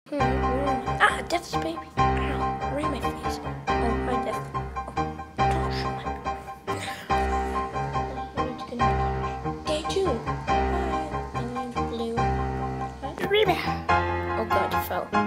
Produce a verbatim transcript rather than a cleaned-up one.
Ah, Death's baby. Ow, right in my face. Oh, hi, Death. Oh, gosh, oh my. Day two. Hi, blue. Reba. Oh, God, you fell.